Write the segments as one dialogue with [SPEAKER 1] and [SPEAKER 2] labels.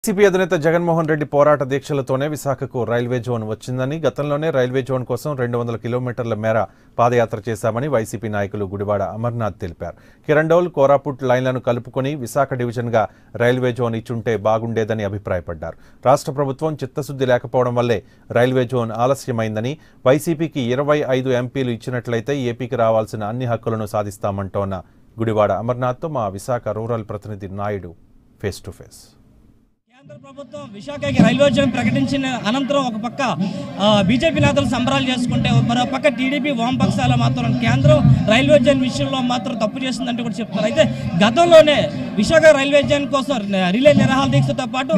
[SPEAKER 1] YCP అధినేత జగన్మోహన్ రెడ్డి పోరాట దీక్షలతోనే విశాఖకు రైల్వే జోన్ వచ్చిందని, గతంలోనే రైల్వే జోన్ కోసం 200 కిలోమీటర్ల మేర పాదయాత్ర చేశామని వైసీపీ నాయకులు గుడివాడ అమర్నాథ్ తెలిపారు. కిరండోల్, కోరాపుట్ లైన్లను కలుపుకొని విశాఖ డివిజన్గా రైల్వే జోన్ ఇచ్చుంటే బాగుండేదని అభిప్రాయపడ్డారు. రాష్ట్ర ప్రభుత్వం చిత్తశుద్ధి లేకపోవడం వల్లే రైల్వే జోన్ ఆలస్యమైందని, వైసీపీకి 25 ఎంపీలు ఇచ్చినట్లయితే ఏపీకి రావాల్సిన అన్ని హక్కులను సాధిస్తామంటోన్న గుడివాడ అమర్నాథ్తో మా విశాఖ రూరల్ ప్రతినిధి నాయుడు ఫేస్ టు ఫేస్.
[SPEAKER 2] కేంద్ర ప్రభుత్వం విశాఖకి రైల్వే జోన్ ప్రకటించిన అనంతరం ఒక పక్క బీజేపీ నేతలు సంబరాలు చేసుకుంటే, మరో పక్క టీడీపీ వామపక్షాలు మాత్రం కేంద్రం రైల్వే జోన్ విషయంలో మాత్రం తప్పు చేస్తుందంటూ కూడా చెప్తారు. అయితే గతంలోనే విశాఖ రైల్వే జోన్ కోసం రిలే నిరాహార దీక్షతో పాటు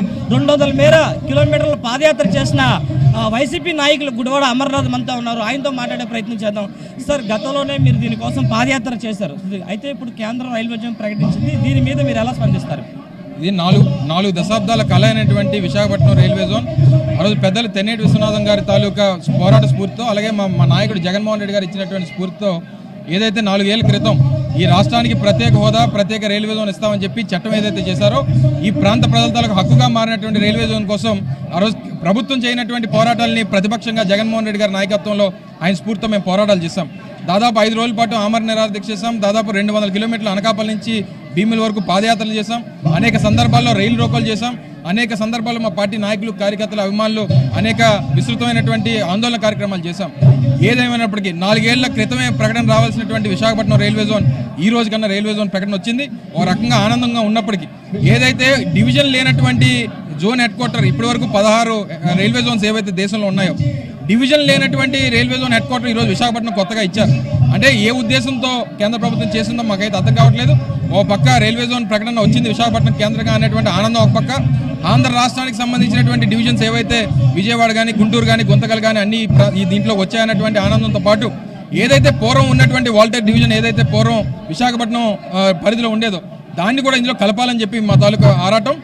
[SPEAKER 2] 200 కిలోమీటర్ల పాదయాత్ర చేసిన వైసీపీ నాయకులు గుడివాడ అమర్నాథ్ అంతా ఉన్నారు. ఆయనతో మాట్లాడే ప్రయత్నం చేద్దాం. సార్, గతంలోనే మీరు దీనికోసం పాదయాత్ర చేశారు. అయితే ఇప్పుడు కేంద్రం రైల్వే జోన్ ప్రకటించింది, దీని మీద మీరు ఎలా స్పందిస్తారు?
[SPEAKER 3] ఇది నాలుగు దశాబ్దాల కళ అయినటువంటి విశాఖపట్నం రైల్వే జోన్ ఆ రోజు పెద్దలు తెన్నేటి విశ్వనాథం గారి తాలూకా పోరాట స్ఫూర్తితో, అలాగే మా నాయకుడు జగన్మోహన్ రెడ్డి గారు ఇచ్చినటువంటి స్ఫూర్తితో ఏదైతే 4 ఏళ్ల క్రితం ఈ రాష్ట్రానికి ప్రత్యేక హోదా, ప్రత్యేక రైల్వే జోన్ ఇస్తామని చెప్పి చట్టం ఏదైతే చేశారో, ఈ ప్రాంత ప్రజల తాలూకు హక్కుగా మారినటువంటి రైల్వే జోన్ కోసం ఆ రోజు ప్రభుత్వం చేయనటువంటి పోరాటాలని ప్రతిపక్షంగా జగన్మోహన్ రెడ్డి గారి నాయకత్వంలో ఆయన స్ఫూర్తితో మేము పోరాటాలు చేశాం. దాదాపు 5 రోజుల పాటు ఆమరణ నిరాహార దీక్ష చేశాం. దాదాపు 200 కిలోమీటర్ల అనకాపల్లి నుంచి భీముల వరకు పాదయాత్రలు చేశాం. అనేక సందర్భాల్లో రైలు రోకోలు చేశాం. అనేక సందర్భాల్లో మా పార్టీ నాయకులు, కార్యకర్తలు, అభిమానులు అనేక విస్తృతమైనటువంటి ఆందోళన కార్యక్రమాలు చేశాం. ఏదేమైనప్పటికీ 4 ఏళ్ల క్రితమే ప్రకటన రావాల్సినటువంటి విశాఖపట్నం రైల్వే జోన్ ఈ రోజు కన్నా రైల్వే జోన్ ప్రకటన వచ్చింది. ఒక రకంగా ఆనందంగా ఉన్నప్పటికీ ఏదైతే డివిజన్ లేనటువంటి జోన్ హెడ్ క్వార్టర్ ఇప్పటి వరకు 16 రైల్వే జోన్స్ ఏవైతే దేశంలో ఉన్నాయో, డివిజన్ లేనటువంటి రైల్వే జోన్ హెడ్ క్వార్టర్ ఈరోజు విశాఖపట్నం కొత్తగా ఇచ్చారు. అంటే ఏ ఉద్దేశంతో కేంద్ర ప్రభుత్వం చేసిందో మాకైతే అర్థం కావట్లేదు. ఓ పక్క రైల్వే జోన్ ప్రకటన వచ్చింది విశాఖపట్నం కేంద్రంగా అనేటువంటి ఆనందం ఒక పక్క, ఆంధ్ర రాష్ట్రానికి సంబంధించినటువంటి డివిజన్స్ ఏవైతే విజయవాడ కానీ, గుంటూరు కానీ, గుంతకల్ కానీ అన్ని దీంట్లో వచ్చాయన్నటువంటి ఆనందంతో పాటు ఏదైతే పూర్వం ఉన్నటువంటి వాల్టేర్ డివిజన్ ఏదైతే పూర్వం విశాఖపట్నం పరిధిలో ఉండేదో దాన్ని కూడా ఇందులో కలపాలని చెప్పి మా తాలూకా ఆరాటం.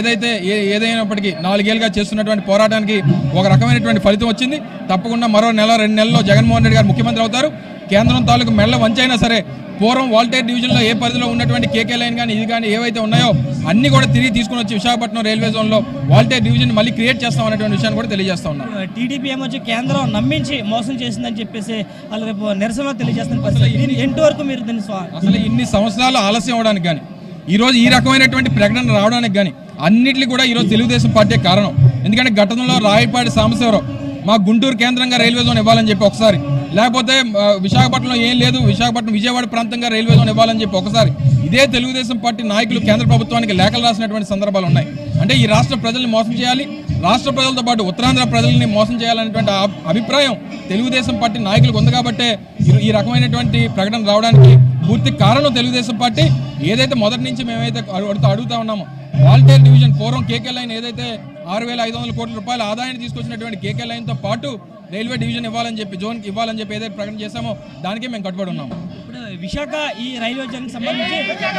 [SPEAKER 3] ఏదైనప్పటికీ 4 ఏళ్ళుగా చేస్తున్నటువంటి పోరాటానికి ఒక రకమైనటువంటి ఫలితం వచ్చింది. తప్పకుండా మరో 1-2 నెలల్లో జగన్మోహన్ రెడ్డి గారు ముఖ్యమంత్రి అవుతారు. కేంద్రం తాలూకు మెళ్ళ వంచైనా సరే పూర్వం వాల్టేర్ డివిజన్లో ఏ పరిధిలో ఉన్నటువంటి కేకే లైన్ కానీ ఇది కానీ ఏవైతే ఉన్నాయో అన్ని కూడా తిరిగి తీసుకుని వచ్చి విశాఖపట్నం రైల్వే జోన్లో వాల్టేర్ డివిజన్ మళ్ళీ క్రియేట్ చేస్తాం అనేటువంటి విషయాన్ని కూడా తెలియజేస్తా ఉన్నాం.
[SPEAKER 2] టీడీపీ ఏమొచ్చి కేంద్రం నమ్మించి మోసం చేసిందని చెప్పేసి వాళ్ళు రేపు నిరసనలో తెలియజేస్తున్న పరిస్థితి ఎంతవరకు మీరు దీన్ని
[SPEAKER 3] అసలు ఇన్ని సంవత్సరాలు ఆలస్యం అవడానికి కానీ, ఈరోజు ఈ రకమైనటువంటి ప్రకటన రావడానికి కానీ అన్నింటినీ కూడా ఈరోజు తెలుగుదేశం పార్టీ కారణం. ఎందుకంటే గతంలో రాయపాటి సాంబశివరావు మా గుంటూరు కేంద్రంగా రైల్వే జోన్ ఇవ్వాలని చెప్పి ఒకసారి, లేకపోతే విశాఖపట్నంలో ఏం లేదు విశాఖపట్నం విజయవాడ ప్రాంతంగా రైల్వే జోన్ ఇవ్వాలని చెప్పి ఒకసారి, ఇదే తెలుగుదేశం పార్టీ నాయకులు కేంద్ర ప్రభుత్వానికి లేఖలు రాసినటువంటి సందర్భాలు ఉన్నాయి. అంటే ఈ రాష్ట్ర ప్రజల్ని మోసం చేయాలి, రాష్ట్ర ప్రజలతో పాటు ఉత్తరాంధ్ర ప్రజల్ని మోసం చేయాలనేటువంటి అభిప్రాయం తెలుగుదేశం పార్టీ నాయకులకు ఉంది. కాబట్టే ఈ రకమైనటువంటి ప్రకటన రావడానికి పూర్తి కారణం తెలుగుదేశం పార్టీ. ఏదైతే మొదటి నుంచి మేమైతే అడుగుతా ఉన్నామో వాల్టేర్ డివిజన్ పూర్వం కేకే లైన్ ఏదైతే 6,500 కోట్ల రూపాయల ఆదాయాన్ని తీసుకొచ్చినటువంటి కేకే లైన్తో పాటు రైల్వే డివిజన్ ఇవ్వాలని చెప్పి, జోన్ ఇవ్వాలని చెప్పి ఏదైతే ప్రకటన చేశామో దానికే మేము కట్టుబడి ఉన్నాము.
[SPEAKER 2] ఇప్పుడు విశాఖ ఈ రైల్వే జోన్కి సంబంధించి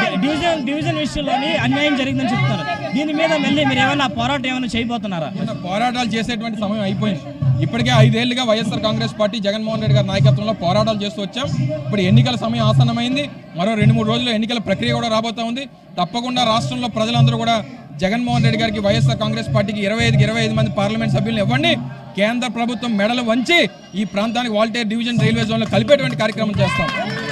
[SPEAKER 2] డివిజన్ విషయంలోని అన్యాయం జరిగిందని చెప్తున్నారు. దీని మీద మళ్ళీ మీరు ఏమైనా పోరాటం ఏమైనా చేయబోతున్నారా?
[SPEAKER 3] పోరాటాలు చేసేటువంటి సమయం అయిపోయింది. ఇప్పటికే 5 ఏళ్లుగా వైఎస్ఆర్ కాంగ్రెస్ పార్టీ జగన్మోహన్ రెడ్డి గారి నాయకత్వంలో పోరాటాలు చేస్తూ వచ్చాం. ఇప్పుడు ఎన్నికల సమయం ఆసన్నమైంది. మరో 2-3 రోజుల్లో ఎన్నికల ప్రక్రియ కూడా రాబోతా ఉంది. తప్పకుండా రాష్ట్రంలో ప్రజలందరూ కూడా జగన్మోహన్ రెడ్డి గారికి, వైఎస్ఆర్ కాంగ్రెస్ పార్టీకి 25 మంది పార్లమెంట్ సభ్యులను ఇవ్వండి. కేంద్ర ప్రభుత్వం మెడలు వంచి ఈ ప్రాంతానికి వాల్టేర్ డివిజన్ రైల్వే జోన్లో కలిపేటువంటి కార్యక్రమం చేస్తాం.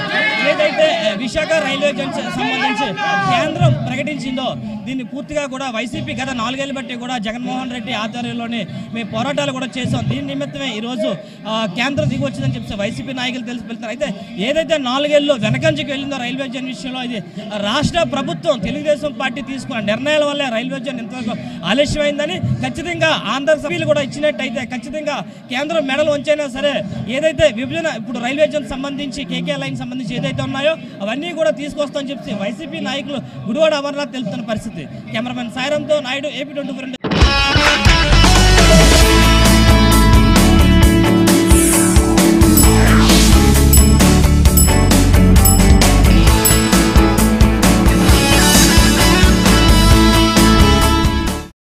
[SPEAKER 2] ఏదైతే విశాఖ రైల్వే జోన్ సంబంధించి కేంద్రం ప్రకటించిందో దీన్ని పూర్తిగా కూడా వైసీపీ గత 4 ఏళ్ళు బట్టి కూడా జగన్మోహన్ రెడ్డి ఆధ్వర్యంలోనే మేము పోరాటాలు కూడా చేసాం. దీని నిమిత్తమే ఈరోజు కేంద్రం దిగి వచ్చిందని చెప్పి వైసీపీ నాయకులు తెలిసి వెళ్తున్నారు. అయితే ఏదైతే 4 ఏళ్ళు వెనకంచుకు వెళ్ళిందో రైల్వే జోన్ విషయంలో, ఇది రాష్ట్ర ప్రభుత్వం తెలుగుదేశం పార్టీ తీసుకున్న నిర్ణయాల వల్లే రైల్వే జోన్ ఇంతవరకు ఆలస్యమైందని, ఖచ్చితంగా ఆంధ్ర సభ్యులు కూడా ఇచ్చినట్టయితే ఖచ్చితంగా కేంద్రం మెడలు వంచైనా సరే ఏదైతే విభజన ఇప్పుడు రైల్వే జోన్ సంబంధించి కేకే లైన్ సంబంధించి ఏదైతే ఉన్నాయో అవన్నీ కూడా తీసుకొస్తామని చెప్పి వైసీపీ నాయకులు గుడివాడ అమర్నాథ్ తెలుపుతున్న పరిస్థితి. కెమెరామెన్ సాయిరాంతో నాయుడు, AP24.